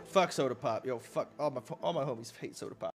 Fuck Soda Pop. Yo, fuck all my homies hate Soda Pop.